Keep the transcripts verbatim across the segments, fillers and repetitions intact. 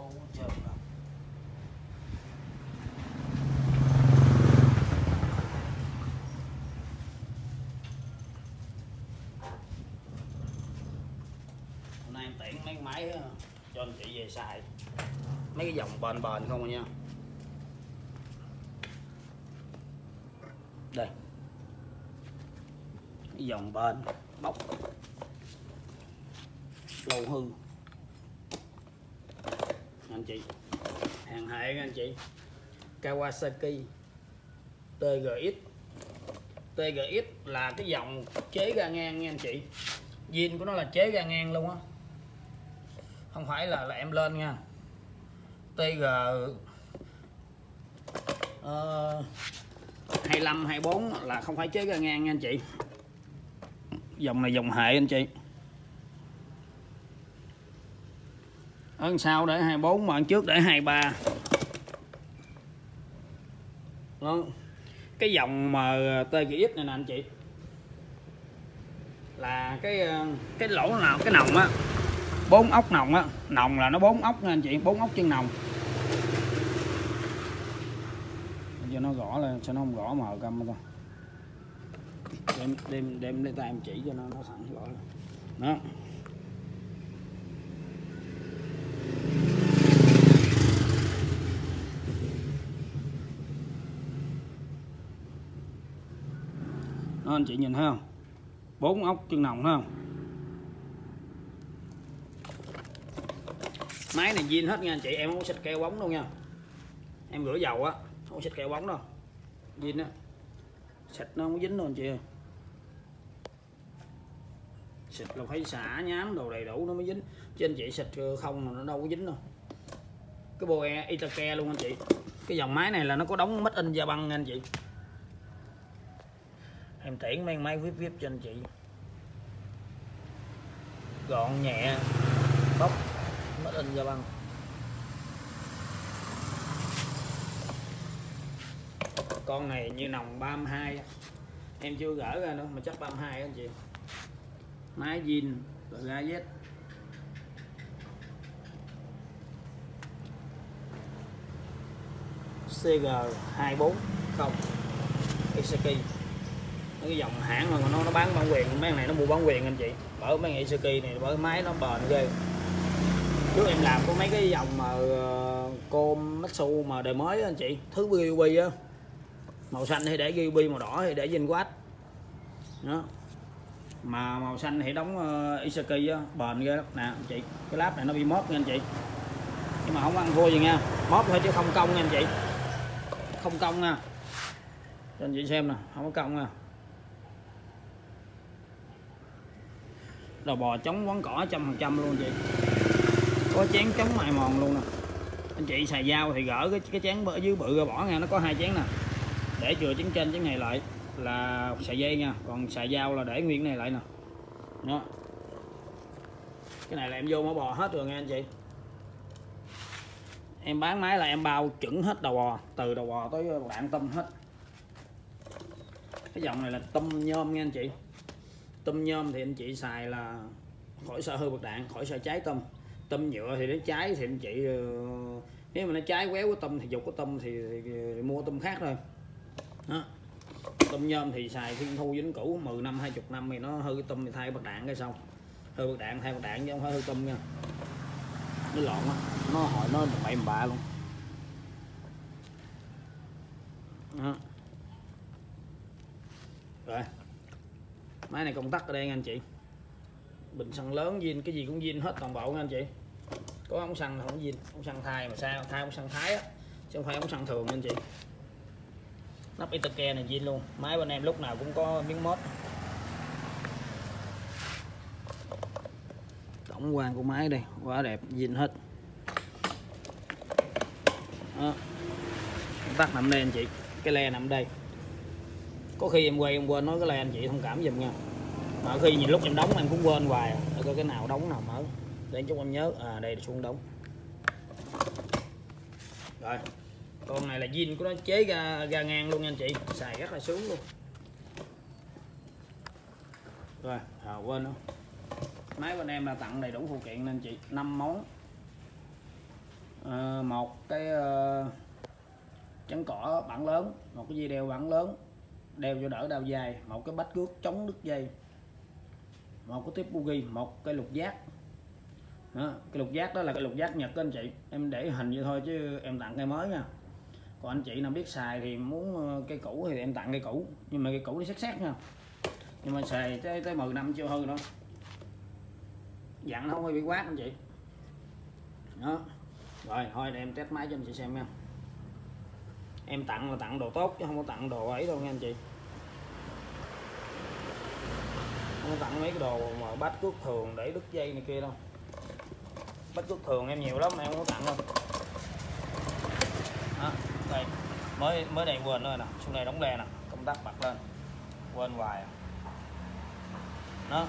lỗ trơn rồi. Hôm nay em tiện mấy máy cho anh chị về xài mấy cái dòng bền bền không à nha. Đây, cái dòng bền bóc lâu hư anh chị, hàng hệ anh chị, Kawasaki tê giê ích. tê giê ích là cái dòng chế ga ngang nha anh chị, zin của nó là chế ga ngang luôn á, không phải là là em lên nha. tê giê uh, hai lăm hai bốn là không phải chế ga ngang nha anh chị, dòng này dòng hệ anh chị. Ở sau để hai bốn mà trước để hai ba. Đó. Cái dòng mà tê giê ích này nè anh chị, là cái cái lỗ nào cái nòng á, bốn ốc nòng á, nòng là nó bốn ốc nha anh chị, bốn ốc chân nòng. Giờ nó gõ lên cho nó không gõ mờ cam thôi. Đem đem đem lấy tay em chỉ cho nó nó sẵn gõ lên. Đó. Đó anh chị nhìn thấy không? Bốn ốc chân nòng thấy không? Máy này zin hết nha anh chị, em không có xịt keo bóng đâu nha. Em rửa dầu á, không có xịt keo bóng đâu. Zin á. Xịt nó không có dính đâu anh chị ơi. Xịt là phải xả nhám đồ đầy đủ nó mới dính. Chứ anh chị xịt không là nó đâu có dính đâu. Cái Boe Itake luôn anh chị. Cái dòng máy này là nó có đóng made in Japan nha anh chị. Em tiễn mấy máy vip vip cho anh chị. Gọn nhẹ, bóc, made in Japan. Con này như nòng ba mươi hai, em chưa gỡ ra nữa mà chắc ba mươi hai anh chị. Máy zin ga Z. xê giê hai bốn không Isaki. Cái dòng hãng mà nó nó bán bản quyền, mấy này nó mua bản quyền anh chị. Bởi mấy ngày Isaki này, bởi máy nó bền ghê. Trước em làm có mấy cái dòng mà com Matsu mà đời mới anh chị, thứ giê u bê á, màu xanh thì để giê u bê, màu đỏ thì để Zenwatt. Đó. Mà màu xanh thì đóng uh, Isaki á, bền ghê lắm nè anh chị. Cái láp này nó bị móp nha anh chị. Nhưng mà không ăn thua gì nha, móp thôi chứ không cong nha anh chị. Không cong nha. Cho anh chị xem nè, không có cong nha. Đầu bò chống quấn cỏ trăm phần trăm luôn anh chị. Có chén chống mài mòn luôn nè. Anh chị xài dao thì gỡ cái cái chén ở dưới bự ra bỏ nha, nó có hai chén nè. Để chừa chén trên chén này lại là xài dây nha, còn xài dao là để nguyên cái này lại nè. Đó. Cái này là em vô mỏ bò hết rồi nha anh chị. Em bán máy là em bao chuẩn hết đầu bò, từ đầu bò tới bạn tâm hết. Cái dòng này là tâm nhôm nha anh chị. Tâm nhôm thì anh chị xài là khỏi sợ hư bạc đạn, khỏi sợ cháy tâm. Tâm nhựa thì nó cháy thì anh chị uh, nếu mà nó cháy quéo của tâm thì dục của tâm thì, thì, thì mua tâm khác thôi. Đó. Tâm nhôm thì xài thiên thu vĩnh cửu mười năm hai mươi năm thì nó hư cái tâm thì thay bạc đạn cái xong. Hư bạc đạn thay bạc đạn chứ không phải hư tâm nha. Nó lộn á, nó hỏi nó bậy bạ luôn. Đó. Rồi. Máy này công tắc ở đây nha anh chị. Bình xăng lớn zin, cái gì cũng zin hết toàn bộ nha anh chị. Có ống xăng là không zin, ống xăng thay mà sao thay ống xăng thái á, chứ không phải ống xăng thường nha anh chị. Nắp Itake này zin luôn. Máy bên em lúc nào cũng có miếng mốt. Tổng quan của máy đây quá đẹp, zin hết. Đó. Công tắc nằm đây anh chị, cái le nằm đây. Có khi em quay em quên nói cái le anh chị thông cảm giùm nha. Mà khi nhìn lúc em đóng em cũng quên hoài, để coi cái nào đóng nào mở. Để chút em nhớ, à đây là xuống đóng. Rồi. Con này là zin của nó chế ga, ga ngang luôn nha anh chị, xài rất là sướng luôn. Rồi, à, quên không. Máy bên em là tặng đầy đủ phụ kiện nên chị, năm món. à, một cái uh, chắn cỏ bản lớn, một cái dây đeo bản lớn đeo cho đỡ đau dây, một cái bách cước chống đứt dây, một cái tiếp bugi, một cái lục giác. Đó, cái lục giác đó là cái lục giác Nhật đó anh chị, em để hình vậy thôi chứ em tặng cây mới nha. Còn anh chị nào biết xài thì muốn cây cũ thì em tặng cây cũ, nhưng mà cây cũ nó xét xét nha, nhưng mà xài tới tới mười năm chưa hư nữa, dặn nó không có bị quát anh chị. Đó rồi thôi để em test máy cho anh chị xem nha. Em tặng là tặng đồ tốt chứ không có tặng đồ ấy đâu nha anh chị, không có tặng mấy cái đồ mà bát cước thường để đứt dây này kia đâu. Bát cước thường em nhiều lắm em không có tặng đâu. Đó, đây mới mới đây quên nữa nè, xuống này đóng le nè, công tắc bật lên quên hoài. Đó,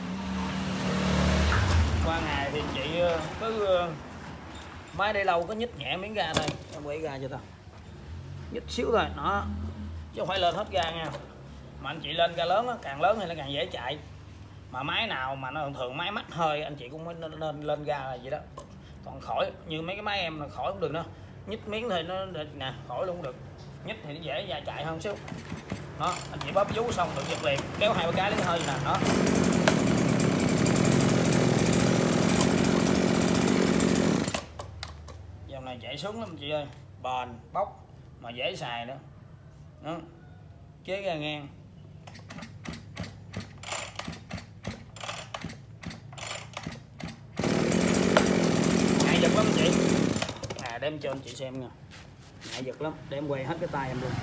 qua ngày thì chị cứ máy đây lâu có nhích nhẹ miếng ga thôi, em quay ga cho tao nhích xíu thôi, nó chứ không phải lên hết ga nha. Mà anh chị lên ga lớn đó, càng lớn thì nó càng dễ chạy. Mà máy nào mà nó thường máy mắc hơi anh chị cũng mới nên, nên lên ga là vậy đó. Còn khỏi như mấy cái máy em là khỏi cũng được nữa, nhích miếng thì nó nè, khỏi luôn cũng được, nhích thì nó dễ ra chạy hơn xíu. Đó, anh chị bóp vú xong được giật liền, kéo hai ba cái lấy hơi nè. Đó, dòng này chạy sướng lắm chị ơi, bền bóc mà dễ xài nữa. Đó, chế ga ngang. Ngại giật lắm chị, à để em cho anh chị xem nha, ngại giật lắm, để em quay hết cái tay em luôn.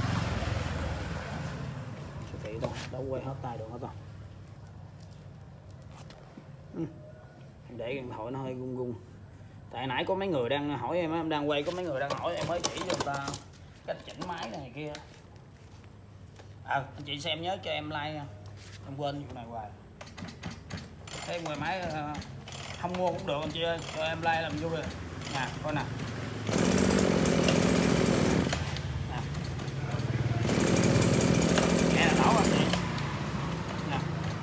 Chị đâu, đâu quay hết tay được hết rồi. Ừ. Để điện thoại nó hơi gung gung. Tại nãy có mấy người đang hỏi em, em đang quay có mấy người đang hỏi em mới chỉ cho người ta cách chỉnh máy này kia. À, anh chị xem nhớ cho em like nha, em quên vụ này hoài. Cái ngoài máy không mua cũng được anh chị ơi, cho em like làm vui rồi nè, coi nè. Nè, nghe là nổ anh chị nè.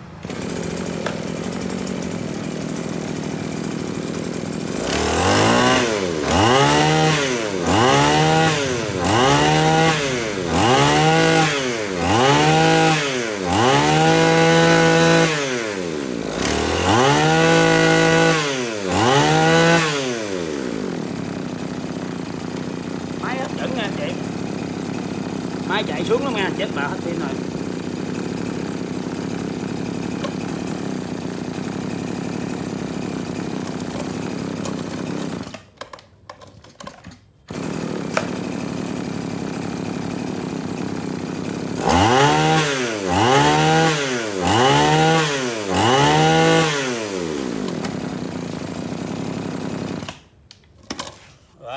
Máy chạy xuống lắm nha, chết bà hết pin rồi. Rồi.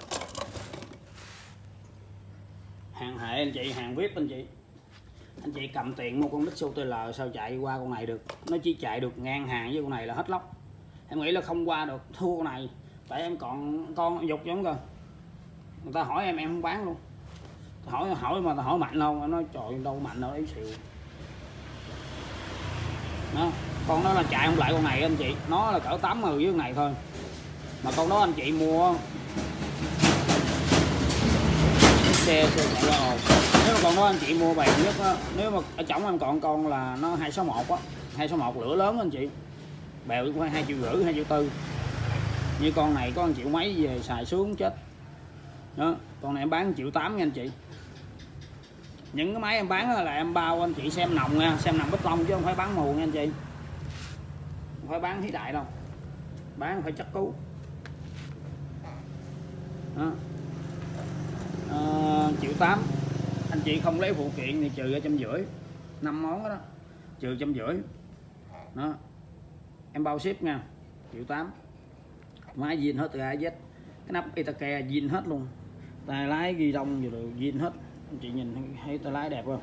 Hàng hệ anh chị, hàng vê i pê anh chị. Anh chị cầm tiền mua con Mitsubishi T L sao chạy qua con này được. Nó chỉ chạy được ngang hàng với con này là hết lóc. Em nghĩ là không qua được, thua con này. Tại em còn con dục giống cơ. Người ta hỏi em em không bán luôn. Hỏi hỏi mà ta hỏi mạnh không, em nói trời đâu mạnh đâu, em xịu. Đó, con đó là chạy không lại con này anh chị. Nó là cỡ tám mươi với con này thôi. Mà con đó anh chị mua xe xe chạy ra ồn. Nếu mà còn đó anh chị mua bền nhất á, nếu mà ở trỏng em còn con là nó hai sáu một á, hai sáu một lửa lớn anh chị, bèo cũng hai triệu rưỡi hai triệu tư. Như con này có một triệu mấy về xài xuống chết. Đó, con này em bán một triệu tám nha anh chị. Những cái máy em bán là em bao anh chị xem nòng nha, xem nòng bích lông chứ không phải bán mù nha anh chị, không phải bán hí đại đâu, bán phải chắc cú. Đó. À, triệu tám anh chị không lấy phụ kiện thì trừ ra trăm rưỡi, năm món đó, đó trừ trăm rưỡi. Đó, em bao ship nha, triệu tám. Máy zin hết từ A Z, cái nắp Itake zin hết luôn, tay lái ghi đông rồi zin hết. Anh chị nhìn thấy tay lái đẹp không?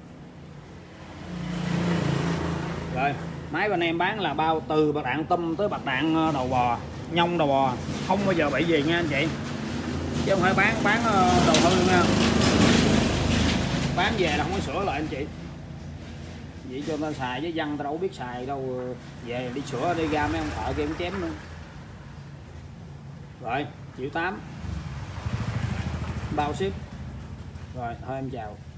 Rồi máy bên em bán là bao từ bạc đạn tum tới bạc đạn đầu bò, nhông đầu bò, không bao giờ bị gì nha anh chị, chứ không phải bán bán đầu hư nha. Bán về là không có sửa lại anh chị, vậy cho ta xài với dân ta đâu biết xài đâu, về đi sửa đi ra mấy ông thợ kia cũng chém luôn. Rồi triệu tám bao ship. Rồi thôi em chào.